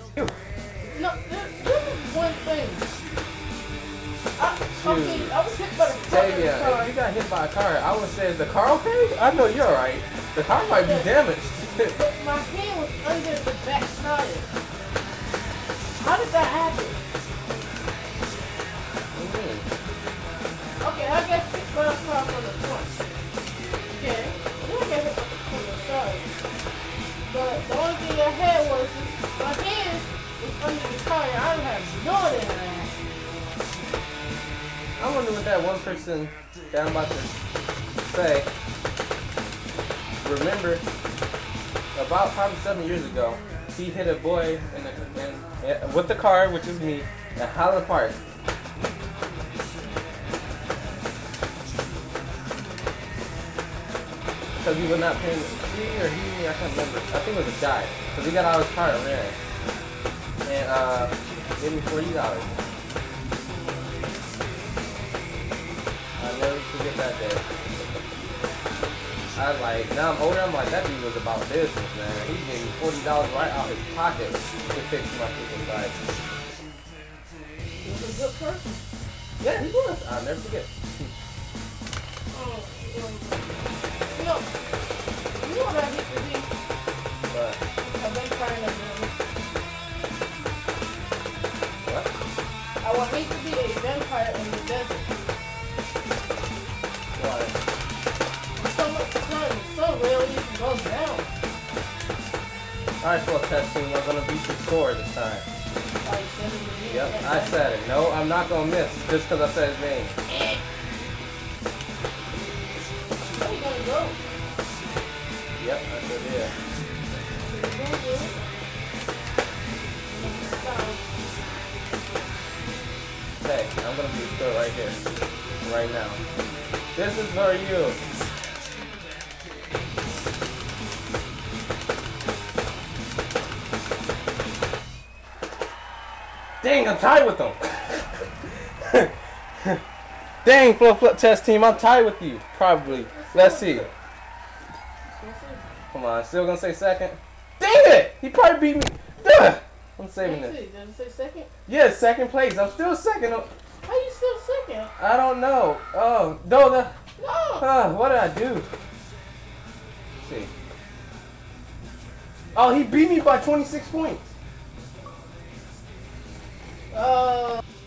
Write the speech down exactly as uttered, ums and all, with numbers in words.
No, this, this is one thing. I, okay, I was hit by the front of the car. If you got hit by a car, I would say, is the car okay? I know you're alright. The car might be damaged. But my hand was under the back tire. How did that happen? Mm-hmm. Okay, I got hit by a car from the front. Okay, then I got hit from the side. But the only thing I had was my hand was under the tire. I don't have no idea how that happened. I wonder what that one person that I'm about to say. Remember, about probably seven years ago, he hit a boy in the, in, in, with the car, which is me, at Highland Park. Because he was not paying, he or he, I can't remember. I think it was a guy. Because he got out of his car and ran. And uh, gave me forty dollars. I'll never forget that day. I was like, now I'm older, I'm like, that dude was about business, man. He gave me forty dollars right out his pocket to fix my freaking bike. He was a good person? Yeah, he was. I'll never forget. Oh, you know, you know what I hate to be? What? A vampire in the desert. What? I would hate to be a vampire in the desert. Why? So much sun, the sun rarely even goes down. Alright, well, test team, I'm gonna beat your score this time. Oh, you said it again? Yep, I said it. No, I'm not gonna miss just because I said his name. Where you gonna go? Yep, I sure did. Hey, I'm gonna be still right here. Right now. This is for you. Dang, I'm tied with them. Dang, flip flip test team, I'm tied with you. Probably. Let's see. Come on, still gonna say second? Dang it! He probably beat me. Duh! I'm saving this. Did it say second? Yeah, second place. I'm still second. How you still second? I don't know. Oh, no, the. No! Uh, what did I do? Let's see. Oh, he beat me by twenty-six points. Uh.